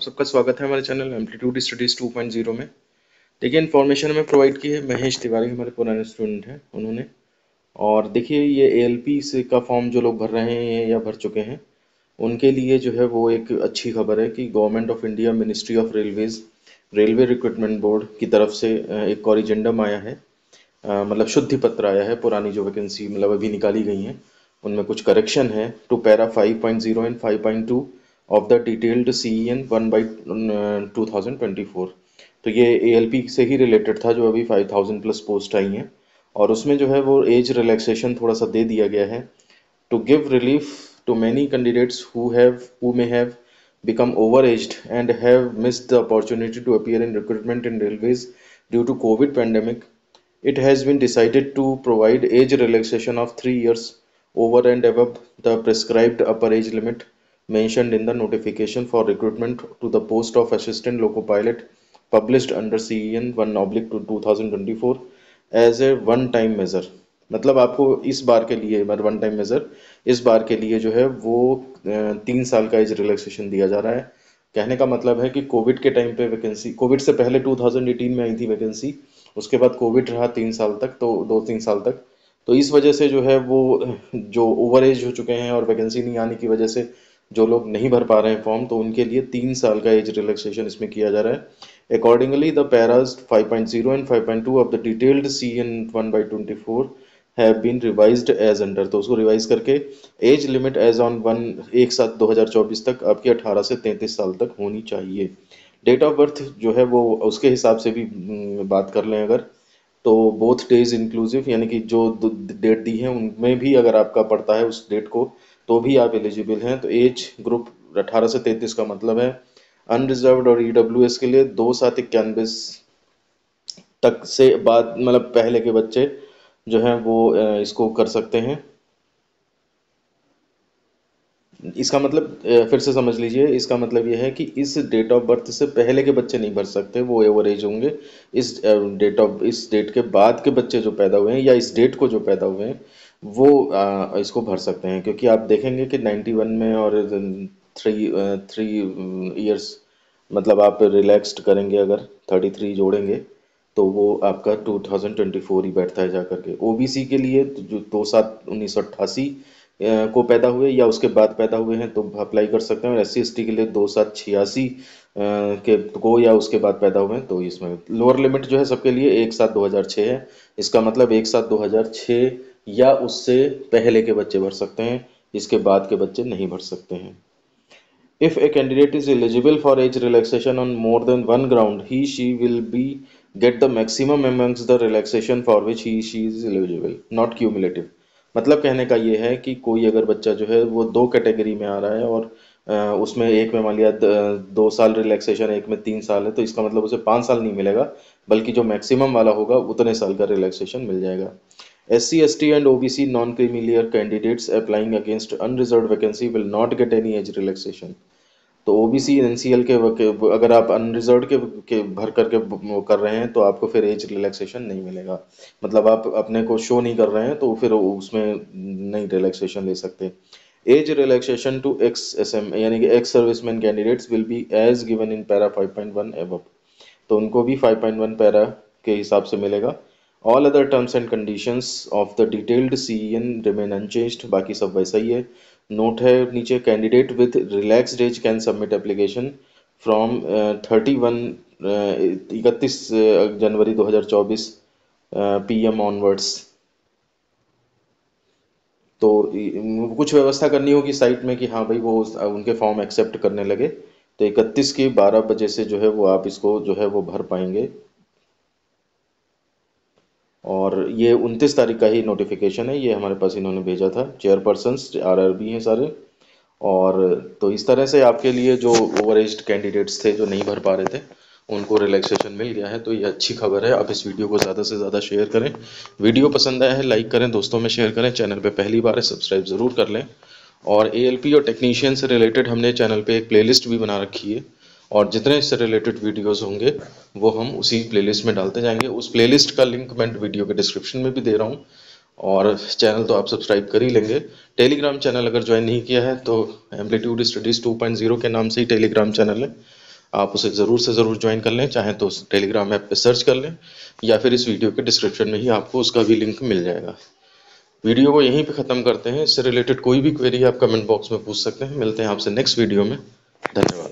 सबका स्वागत है हमारे चैनल एम्पलीट्यूड स्टडीज 2.0 में। देखिए, इन्फॉर्मेशन हमें प्रोवाइड की है महेश तिवारी, हमारे पुराने स्टूडेंट हैं उन्होंने। और देखिए, ये एएलपी से का फॉर्म जो लोग भर रहे हैं या भर चुके हैं उनके लिए जो है वो एक अच्छी खबर है कि government of India, ministry of railways, railway recruitment board की तरफ से एक कॉरिजेंडम आया है। मतलब शुद्धि पत्र आया है। पुरानी जो वैकेंसी मतलब अभी निकाली गई हैं उनमें कुछ करेक्शन है to para 5.0 and 5.2 of the detailed CEN 1/2024। तो ये एएलपी से ही रिलेटेड था जो अभी 5000 प्लस पोस्ट आई हैं। और उसमें जो है वो एज रिलैक्सेशन थोड़ा सा दे दिया गया है to give relief to many candidates who may have become overaged and have missed the opportunity to appear in recruitment in railways due to COVID pandemic. It has been decided to provide age relaxation of 3 years over and above the prescribed upper age limit mentioned in the notification for recruitment to the post of assistant loco pilot published under CEN 1/2024 as a one time measure। मतलब आपको इस बार के लिए one time major इस बार के लिए जो है वो 3 साल का एज रिलैक्सेशन दिया जा रहा है। कहने का मतलब है कि कोविड के टाइम पे वैकेंसी, कोविड से पहले 2018 में आई थी वैकेंसी, उसके बाद कोविड रहा 3 साल तक, तो 2-3 साल तक। तो इस वजह से जो है वो जो ओवर एज हो चुके हैं और वैकेंसी नहीं आने की वजह से जो लोग नहीं भर पा रहे हैं फॉर्म, तो उनके लिए 3 साल का एज रिलैक्सेशन इसमें किया जा रहा है। Accordingly the paras 5.0 and 5.2 of the detailed CN 1/24 have been revised as under. तो उसको रिवाइज करके एज लिमिट एज ऑन 1/7/2024 तक आपकी 18 से 33 साल तक होनी चाहिए। डेट ऑफ बर्थ जो है वो उसके हिसाब से भी बात कर लें अगर, तो बोथ डेज इंक्लूसिव, यानी कि जो डेट दी है उनमें भी अगर आपका पड़ता है उस डेट को तो भी आप एलिजिबल हैं। तो एज ग्रुप 18 से 33 का मतलब है अनरिजर्व्ड और EWS के लिए 2/7/91 तक से बाद मतलब पहले के बच्चे जो हैं वो इसको कर सकते हैं। इसका मतलब फिर से समझ लीजिए, इसका मतलब यह है कि इस डेट ऑफ बर्थ से पहले के बच्चे नहीं भर सकते, वो ओवर एज होंगे। इस डेट के बाद के बच्चे जो पैदा हुए हैं या इस डेट को जो पैदा हुए हैं वो इसको भर सकते हैं। क्योंकि आप देखेंगे कि 91 में और थ्री थ्री ईयर्स मतलब आप रिलैक्स्ड करेंगे, अगर 33 जोड़ेंगे तो वो आपका 2024 ही बैठता है जाकर के। ओबीसी के लिए तो जो 2/7/1988 को पैदा हुए या उसके बाद पैदा हुए हैं तो अप्लाई कर सकते हैं। और SC ST के लिए 2/7/86 के को या उसके बाद पैदा हुए हैं तो इसमें लोअर लिमिट जो है सबके लिए 1/7/2006 है। इसका मतलब 1/7/2006 या उससे पहले के बच्चे भर सकते हैं, इसके बाद के बच्चे नहीं भर सकते हैं। If a candidate is eligible for age relaxation on more than one ground, he/she will be get the maximum amongst the relaxation for which he/she is eligible, not cumulative। मतलब कहने का ये है कि कोई अगर बच्चा जो है वो 2 कैटेगरी में आ रहा है और उसमें एक में मान लिया 2 साल रिलैक्सेशन, एक में 3 साल है, तो इसका मतलब उसे 5 साल नहीं मिलेगा, बल्कि जो मैक्सिमम वाला होगा उतने साल का रिलैक्सेशन मिल जाएगा। SC ST and OBC non-creamy layer candidates applying against unreserved vacancy will not get any age relaxation। तो ओबीसी एनसीएल अगर आप अनरिजर्व के भर करके वो कर रहे हैं तो आपको फिर एज रिलैक्सेशन नहीं मिलेगा। मतलब आप अपने को शो नहीं कर रहे हैं तो फिर उसमें नहीं रिलैक्सेशन ले सकते। Age relaxation to ex S M यानी कि ex serviceman candidates will be as given in para 5.1 above. तो उनको भी 5.1 पैरा के हिसाब से मिलेगा। All other terms and conditions of the detailed CEN remain unchanged. बाकी सब वैसा ही है। नोट है नीचे, candidate with relaxed age can submit application from 31 January 2024 PM onwards. तो कुछ व्यवस्था करनी होगी साइट में कि हाँ भाई वो उनके फॉर्म एक्सेप्ट करने लगे, तो 31 की 12 बजे से जो है वो आप इसको जो है वो भर पाएंगे। और ये 29 तारीख का ही नोटिफिकेशन है, ये हमारे पास इन्होंने भेजा था। चेयरपर्सन्स RRB हैं सारे। और तो इस तरह से आपके लिए जो ओवर एज्ड कैंडिडेट्स थे जो नहीं भर पा रहे थे उनको रिलैक्सेशन मिल गया है। तो ये अच्छी खबर है। आप इस वीडियो को ज़्यादा से ज़्यादा शेयर करें। वीडियो पसंद आया है लाइक करें, दोस्तों में शेयर करें। चैनल पे पहली बार है सब्सक्राइब ज़रूर कर लें। और ALP और टेक्नीशियन से रिलेटेड हमने चैनल पे एक प्लेलिस्ट भी बना रखी है, और जितने इससे रिलेटेड वीडियोस होंगे वो हम उसी प्लेलिस्ट में डालते जाएंगे। उस प्लेलिस्ट का लिंक मैं वीडियो के डिस्क्रिप्शन में भी दे रहा हूँ। और चैनल तो आप सब्सक्राइब कर ही लेंगे। टेलीग्राम चैनल अगर ज्वाइन नहीं किया है तो एम्पलीट्यूड स्टडीज़ 2.0 के नाम से ही टेलीग्राम चैनल है। आप उसे ज़रूर से ज़रूर ज्वाइन कर लें, चाहे तो उस टेलीग्राम ऐप पे सर्च कर लें या फिर इस वीडियो के डिस्क्रिप्शन में ही आपको उसका भी लिंक मिल जाएगा। वीडियो को यहीं पे ख़त्म करते हैं। इससे रिलेटेड कोई भी क्वेरी आप कमेंट बॉक्स में पूछ सकते हैं। मिलते हैं आपसे नेक्स्ट वीडियो में। धन्यवाद।